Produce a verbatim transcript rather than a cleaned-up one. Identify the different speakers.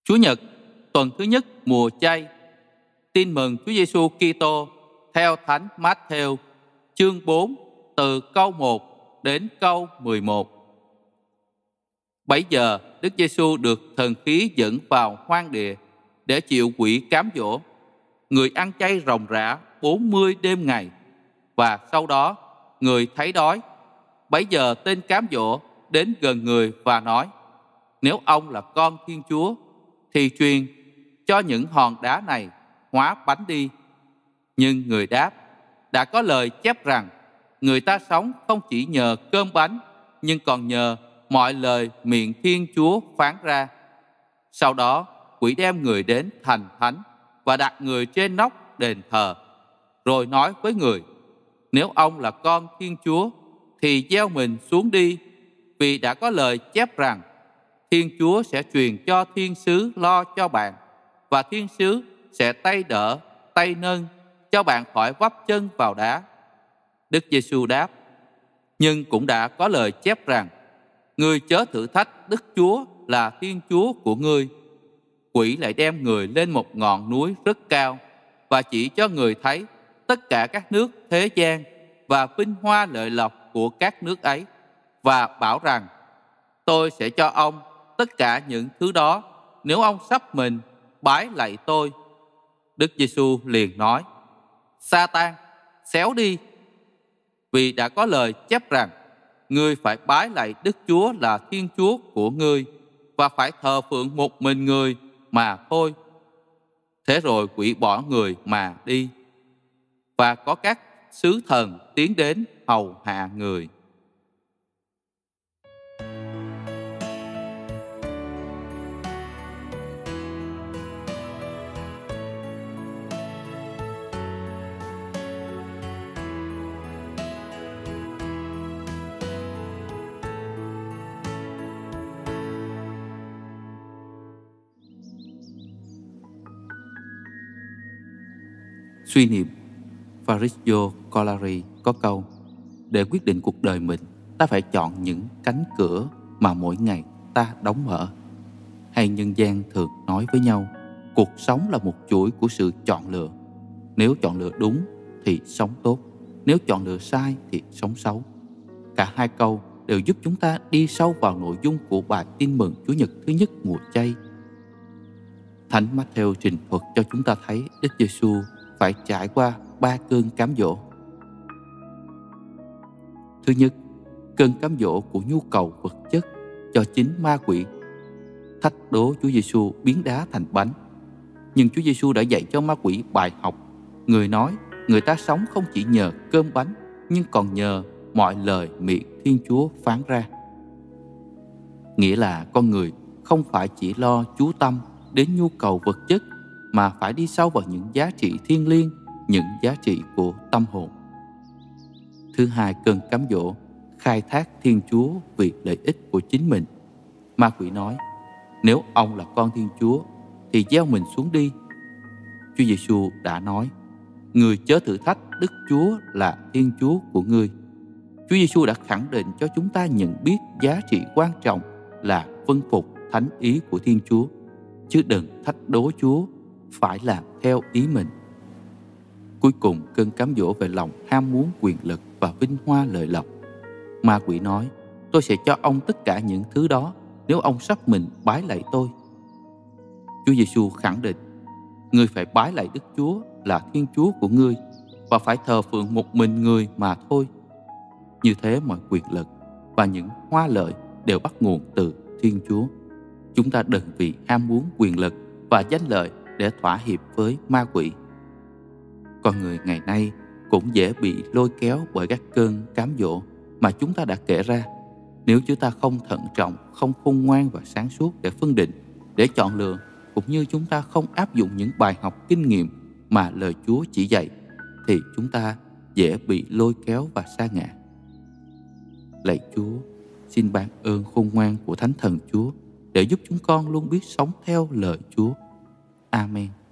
Speaker 1: Chúa Nhật, tuần thứ nhất mùa chay. Tin mừng Chúa Giêsu Kitô theo Thánh Mát-thêu, chương bốn, từ câu một đến câu mười một. Bấy giờ, Đức Giêsu được thần khí dẫn vào hoang địa để chịu quỷ cám dỗ. Người ăn chay ròng rã bốn mươi đêm ngày, và sau đó người thấy đói. Bấy giờ tên cám dỗ đến gần người và nói: Nếu ông là con Thiên Chúa, thì truyền cho những hòn đá này hóa bánh đi. Nhưng người đáp: Đã có lời chép rằng, người ta sống không chỉ nhờ cơm bánh, nhưng còn nhờ mọi lời miệng Thiên Chúa phán ra. Sau đó, quỷ đem người đến thành thánh và đặt người trên nóc đền thờ, rồi nói với người: Nếu ông là con Thiên Chúa, thì gieo mình xuống đi, vì đã có lời chép rằng, Thiên Chúa sẽ truyền cho thiên sứ lo cho bạn, và thiên sứ sẽ tay đỡ, tay nâng, cho bạn khỏi vấp chân vào đá. Đức Giêsu đáp: Nhưng cũng đã có lời chép rằng, Ngươi chớ thử thách Đức Chúa là Thiên Chúa của ngươi. Quỷ lại đem người lên một ngọn núi rất cao, và chỉ cho người thấy tất cả các nước thế gian và vinh hoa lợi lộc của các nước ấy, và bảo rằng, Tôi sẽ cho ông tất cả những thứ đó nếu ông sắp mình bái lạy tôi. Đức Giêsu liền nói: Sa-tan, xéo đi! Vì đã có lời chép rằng, ngươi phải bái lạy Đức Chúa là Thiên Chúa của ngươi, và phải thờ phượng một mình người mà thôi. Thế rồi quỷ bỏ người mà đi, và có các sứ thần tiến đến hầu hạ người. Suy niệm. Fabrizio Collari có câu: Để quyết định cuộc đời mình, ta phải chọn những cánh cửa mà mỗi ngày ta đóng mở. Hay nhân gian thường nói với nhau, cuộc sống là một chuỗi của sự chọn lựa. Nếu chọn lựa đúng thì sống tốt, nếu chọn lựa sai thì sống xấu. Cả hai câu đều giúp chúng ta đi sâu vào nội dung của bài tin mừng Chúa Nhật thứ nhất mùa chay. Thánh Mát-thêu trình thuật cho chúng ta thấy Đức Giêsu phải trải qua ba cơn cám dỗ. Thứ nhất, cơn cám dỗ của nhu cầu vật chất cho chính ma quỷ thách đố Chúa Giêsu biến đá thành bánh. Nhưng Chúa Giêsu đã dạy cho ma quỷ bài học. Người nói, người ta sống không chỉ nhờ cơm bánh, nhưng còn nhờ mọi lời miệng Thiên Chúa phán ra. Nghĩa là con người không phải chỉ lo chú tâm đến nhu cầu vật chất, mà phải đi sâu vào những giá trị thiêng liêng, những giá trị của tâm hồn. Thứ hai, cơn cám dỗ khai thác Thiên Chúa vì lợi ích của chính mình. Ma quỷ nói: Nếu ông là con Thiên Chúa, thì gieo mình xuống đi. Chúa Giêsu đã nói: Ngươi chớ thử thách Đức Chúa là Thiên Chúa của ngươi. Chúa Giêsu đã khẳng định cho chúng ta nhận biết giá trị quan trọng là vâng phục thánh ý của Thiên Chúa, chứ đừng thách đố Chúa phải làm theo ý mình. Cuối cùng, cơn cám dỗ về lòng ham muốn quyền lực và vinh hoa lợi lộc. Ma quỷ nói: Tôi sẽ cho ông tất cả những thứ đó nếu ông sắp mình bái lạy tôi. Chúa Giêsu khẳng định: Ngươi phải bái lạy Đức Chúa là Thiên Chúa của ngươi, và phải thờ phượng một mình người mà thôi. Như thế mọi quyền lực và những hoa lợi đều bắt nguồn từ Thiên Chúa. Chúng ta đừng vì ham muốn quyền lực và danh lợi để thỏa hiệp với ma quỷ. Con người ngày nay cũng dễ bị lôi kéo bởi các cơn cám dỗ mà chúng ta đã kể ra. Nếu chúng ta không thận trọng, không khôn ngoan và sáng suốt để phân định, để chọn lựa, cũng như chúng ta không áp dụng những bài học kinh nghiệm mà lời Chúa chỉ dạy, thì chúng ta dễ bị lôi kéo và sa ngã. Lạy Chúa, xin ban ơn khôn ngoan của Thánh Thần Chúa để giúp chúng con luôn biết sống theo lời Chúa. Amen.